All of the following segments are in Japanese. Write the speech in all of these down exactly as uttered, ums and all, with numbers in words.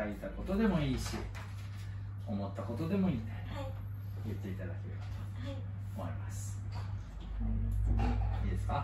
書いたことでもいいし、思ったことでもいいんで、 はい、 言っていただければはい、 と思います。いいですか？ はい、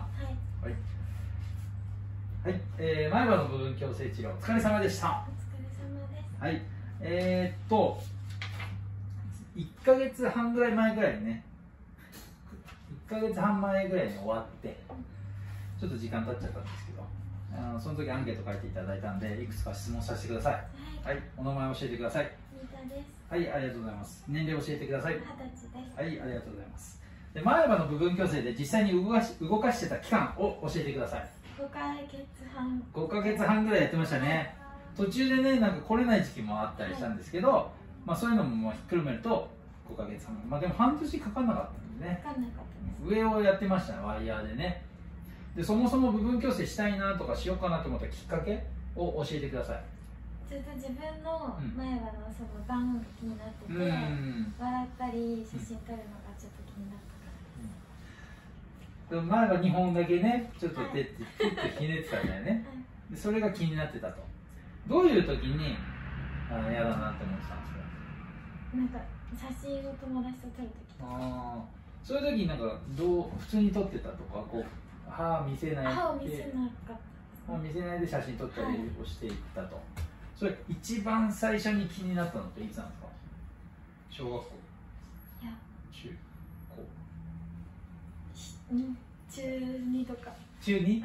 はい、はい、えー、前歯の部分矯正治療お疲れ様でした。 お疲れ様です。 はい、えー、っといっかげつはんぐらい前ぐらいにね、いっかげつはん前ぐらいに終わって、ちょっと時間経っちゃったんですけど、あのその時アンケート書いていただいたんで、いくつか質問させてください。はい、はい、お名前教えてください。 新田です。 はい、ありがとうございます。年齢教えてください。 二十歳です。 はい、ありがとうございます。で、前歯の部分矯正で実際に動かし動かしてた期間を教えてください。 ごかげつはん。 ごかげつはんぐらいやってましたね。途中でね、なんか来れない時期もあったりしたんですけど、はい、まあそういうのももうひっくるめるとごかげつはん、まあでも半年かかんなかったんでね。 かかんなかったです。 上をやってましたね、ワイヤーでね。で、そもそも部分矯正したいなとかしようかなと思ったきっかけを教えてください。 ちょっと自分の前歯のその番が気になってて、 うん、 笑ったり写真撮るのがちょっと気になったからです。 でも前歯にほんだけね、ちょっと手ってちょっとひねってたんだよね。 はい、 でそれが気になってたと。どういう時にあの嫌だなって思ってたんですか？ なんか写真を友達と撮る時とか。 ああ、そういう時になんかどう普通に撮ってたとか、こう歯見せないで、 歯を見せなかった。 歯見せないで写真撮ったりをしていったと。はい、それ一番最初に気になったのっていつなんですか？小学校？ いや、 中高？ うん、中にとか。 中に？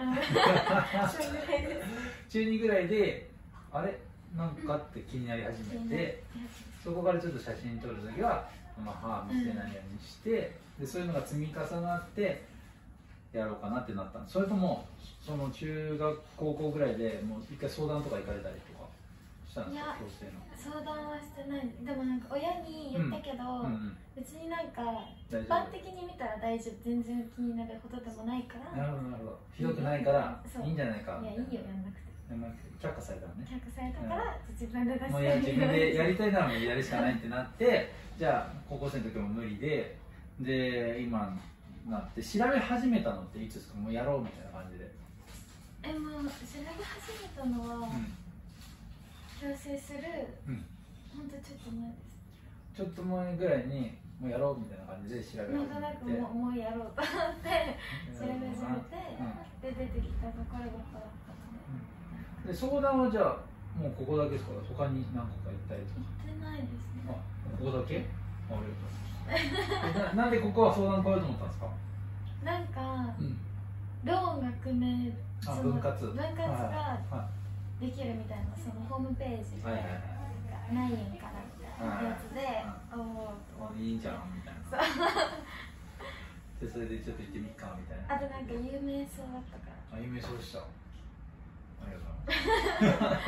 それぐらいです。 中にぐらいで、あれなんかって気になり始めて、そこからちょっと写真撮るときは、まあ、歯見せないようにして、でそういうのが積み重なってやろうかなってなったんです。それともその中学高校ぐらいでもう一回相談とか行かれたりとかしたんですか？矯正の相談はしてない。でもなんか親に言ったけど、うんうんうん、別になんか一般的に見たら大丈夫、全然気になることでもないから。 なるほどなるほど。ひどくないからいいんじゃないか。 いや、いいよ、やんなくて。 却下されたのね。 却下されたから、うん、自分で出してもうや自分でやりたいならもうやるしかないってなってじゃあ高校生の時も無理でで今なって調べ始めたのっていつですか？もうやろうみたいな感じで。 え、もう調べ始めたのは、うん、矯正する、うん、ほんとちょっと前です。 ちょっと前ぐらいにもうやろうみたいな感じで調べ始めて、 なんとなくもう、もうやろうと思って調べ始めて、うん、で出てきたところがこうだったので、 うん、で相談はじゃあもうここだけですか？他に何個か行ったりとか？ 行ってないですね。 あ、ここだけ？ありがとうございます。な, なんでここは相談来ようと思ったんですか？ なんか、うん、ローンが組め、 あ、分割分割ができるみたいな、そのホームページで何円からみたいなやつで、おおいいじゃんみたいな。でそれでちょっと行ってみっかみたいな。 あとなんか有名そうだったから。 あ、有名そうでした。ありがとうございます。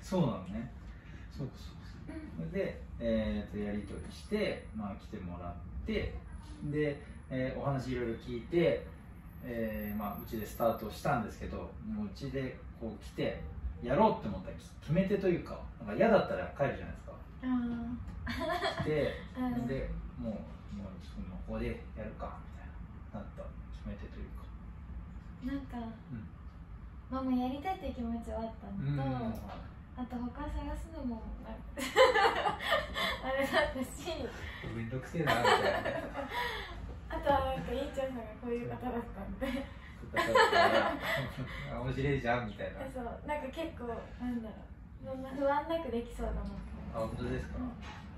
そうなのね。そうそうそう。で、えー、とやり取りして、まあ、来てもらって、で、えー、お話いろいろ聞いて、えーまあ、うちでスタートしたんですけど、もううちでこう来てやろうって思った決め手というか、なんか嫌だったら帰るじゃないですか。来て、うん、でもうもう自分の方でやるかみたいななった決め手というか。 なんか、うん、まあもうやりたいっていう気持ちはあったのと、うん、あと他探すのもなんかあれだったし、 めんどくせえなみたいな。 あとはなんかいいちゃんさんがこういう方だったんで面白いじゃんみたいな。 そう、なんか結構なんだろう、そんな不安なくできそうだな。 あ、本当ですか？うん、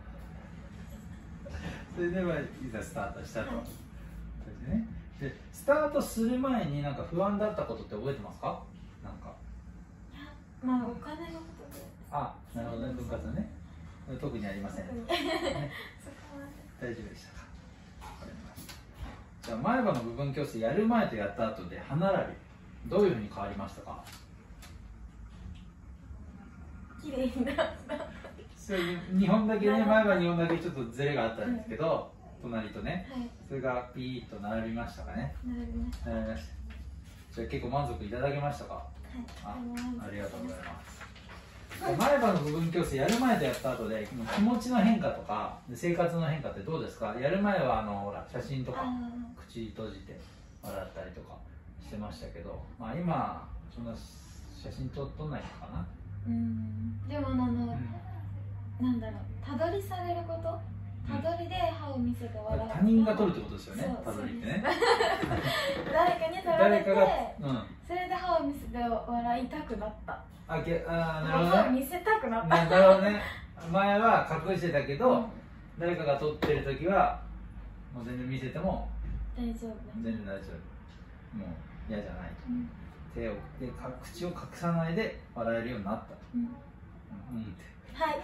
それではいざスタートしたと、はい、そうですね。でスタートする前になんか不安だったことって覚えてますか？なんか。 いや、まあお金のことで。 あ、なるほどね、分割ね。特にありません。ね、 そこは大丈夫でしたか？じゃあ前歯の部分矯正やる前とやった後で歯並びどういうふうに変わりましたか？ 綺麗になった。 それにほんだけね、前歯にほんだけちょっとズレがあったんですけど、うん、隣とね、はい、それがピーッと並びましたかね？ 並びました。 並びました。じゃあ結構満足いただけましたか？はい、 あ、 ありがとうございます。前歯の部分矯正やる前とやった後で気持ちの変化とか生活の変化ってどうですか？やる前はあのほら写真とか口閉じて笑ったりとかしてましたけど、まあ、今そんな写真撮撮んないのかな。 うんでもあの、うん、なんだろう、たどりされること、たどりで歯を見せて笑う、 他人が取るってことですよね、たどりってね誰かに取られて、 うん、 それで歯を見せて笑いたくなった。 あけあなるほど、ね、 歯を見せたくなった。 なるほどね。前は隠してたけど、うん、誰かが取ってる時はもう全然見せても大丈夫、 全然大丈夫、もう嫌じゃないと、うん、手をで口を隠さないで笑えるようになったと、うん、うん、うんってはい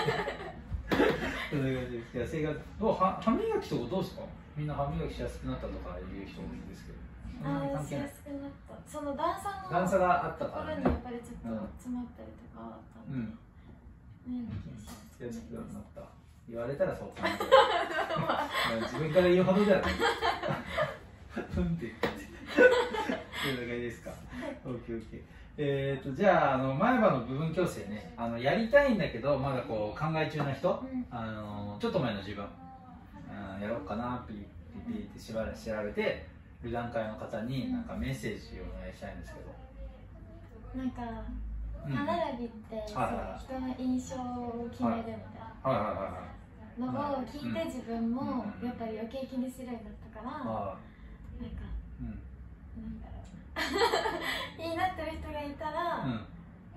いや生活どうは歯磨きとかどうですか？みんな歯磨きしやすくなったとかいう人多いんですけど、 ああ、しやすくなった。その段差の段差があったからね、 ところにやっぱりちょっと詰まったりとかあったので、うん、 歯磨きしやすくなった。言われたらそうかな自分から言うほどじゃないふんって言ってそういう感じですか。オッケーオッケー。えーとじゃあ、あの前歯の部分矯正ね、あのやりたいんだけどまだこう考え中の人、うん、あのちょっと前の自分、うん、やろうかなピーピーピーってしばらく調べてる段階の方になんかメッセージをお願いしたいんですけど、 なんか歯並びって、うん、人の印象を決めるみたいなのを聞いて自分もやっぱり余計気にするようになったから、なんか、うん、なんだろういいなってる人がいたら、うん、なんだろ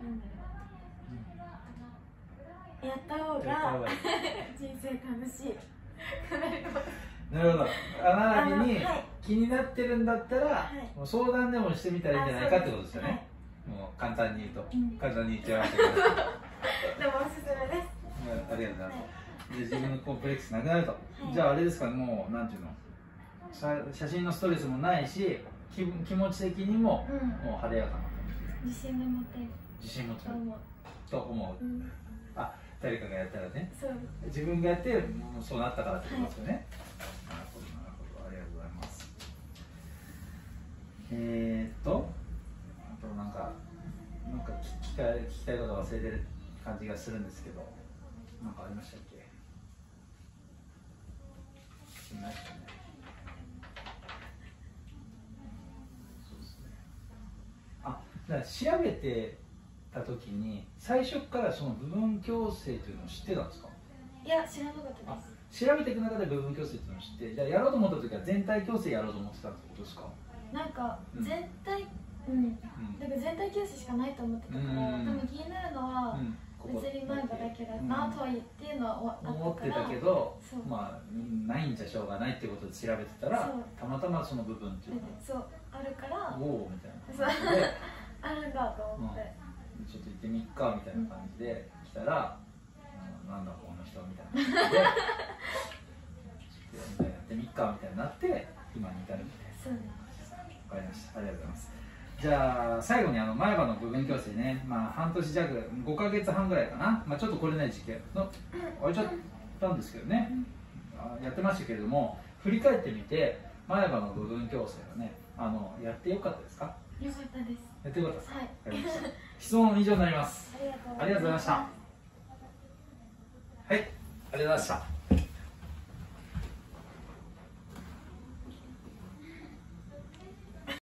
う、やった方が人生楽しいなるほど。歯並びに気になってるんだったら、はい、もう相談でもしてみたらいいんじゃないかってことですよね、はい、もう簡単に言うと、うん、簡単に言っちゃいましたけどでもおすすめです。 ありがとうございます、はい、で自分のコンプレックスなくなると、はい、じゃああれですか、もうなんていうの、写真のストレスもないし気, 気持ち的にも、うん、もう晴れやかな感じ、自信が持てる、 自信持てると思う、うん、あ、誰かがやったらね、 そう、 自分がやってもうそうなったからってことですよね、はい、なるほどなるほど、ありがとうございます。えー、っとあとなんかなんか聞きたい聞きたいこと忘れてる感じがするんですけど、なんかありましたっけ？ないですかね。だから調べてた時に最初からその部分矯正というのを知ってたんですか？ いや、知らなかったです。 調べていく中で部分矯正というのを知って、じゃあやろうと思った時は全体矯正やろうと思ってたってことですか？ なんか全体、うん、うん、だから全体矯正しかないと思ってたから、うん、でも気になるのは、うん、別に前歯だけだなとは言っていうのは思ってたけど、まあないんじゃしょうがないっていうことで調べてたら、たまたまその部分っていうのがそうあるから、 おおみたいな感じであるんだと思って、 うん、ちょっと行ってみっかみたいな感じで来たら、うん、なんだこの人みたいな感じでちょっとやってみっかみたいになって今に至るみたいな。そうです。わかりました。ありがとうございます。じゃあ最後にあの前歯の部分矯正ね、まあ半年弱、ごかげつはんぐらいかな、まあちょっとこれない時期のあれちゃったんですけどね、うん、やってましたけれども、振り返ってみて前歯の部分矯正はね、あのやってよかったですか？ よかったです。 やってよかったですか？ はい。 わかりました。質問以上になります。 ありがとうございました。 はい、ありがとうございました。